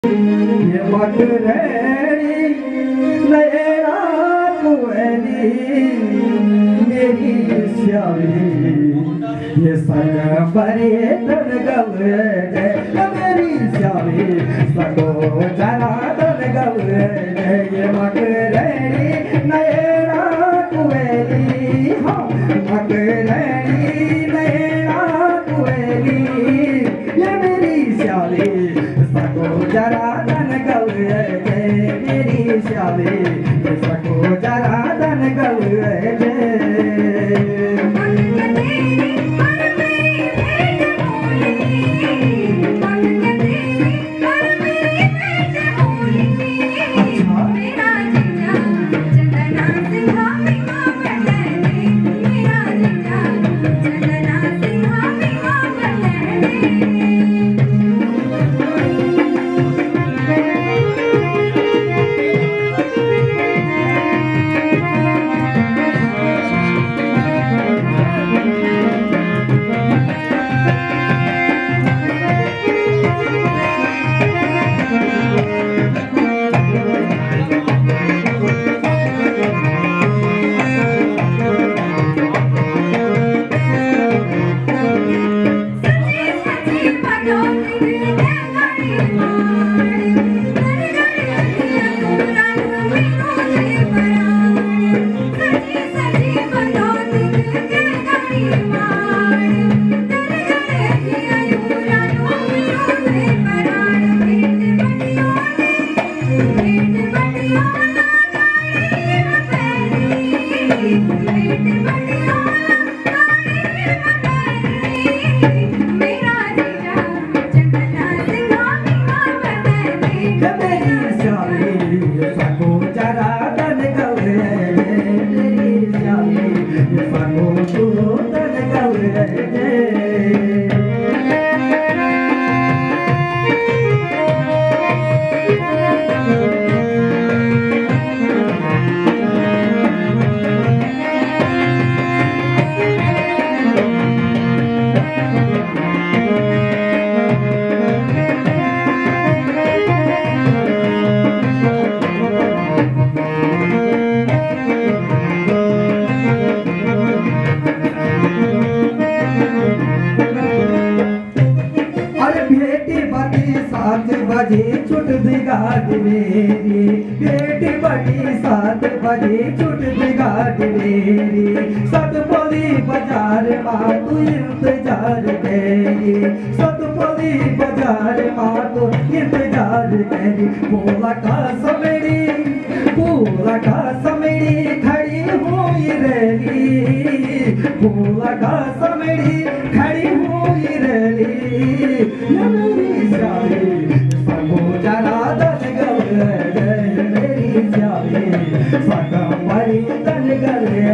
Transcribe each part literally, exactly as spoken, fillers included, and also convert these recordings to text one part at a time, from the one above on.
ये मटरेड़ी नैना कुएली मेरी श्यामी ये सग बरे तन गवे मेरी श्यामी सगो जरा तन गवे ये मटरेड़ी नैना कुएली हाँ मटरेड़ी नैना कुएली ये मेरी श्यामी जरा धन गौरे मेरी श्यामी सको जरा धन गौरे सात बजे छुट दी गाड़ी मेरी बेटी बड़ी सात बजे छुट दी गाड़ी मेरी सतपुरी बाजार माँ तू इंतजार करी सतपुरी बाजार माँ तू इंतजार करी बोला का समेड़ी बोला का समेड़ी खड़ी हुई रही बोला का समेड़ी खड़ी हुई रही मेरी श्यामी सको जरा धन गौरे मेरी श्यामी सको बड़ी धन गौरे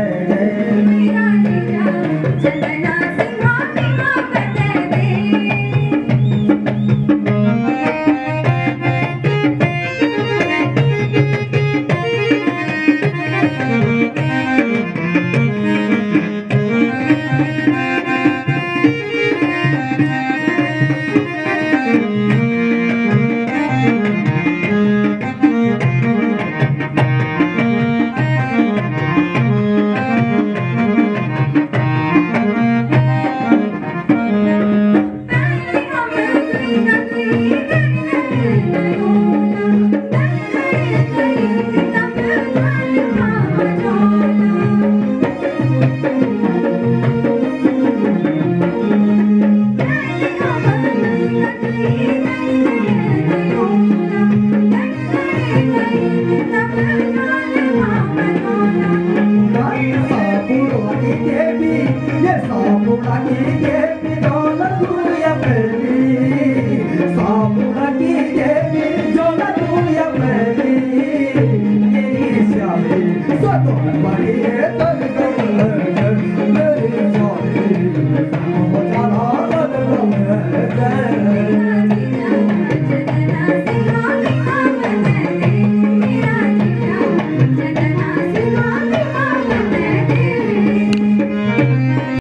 ये सब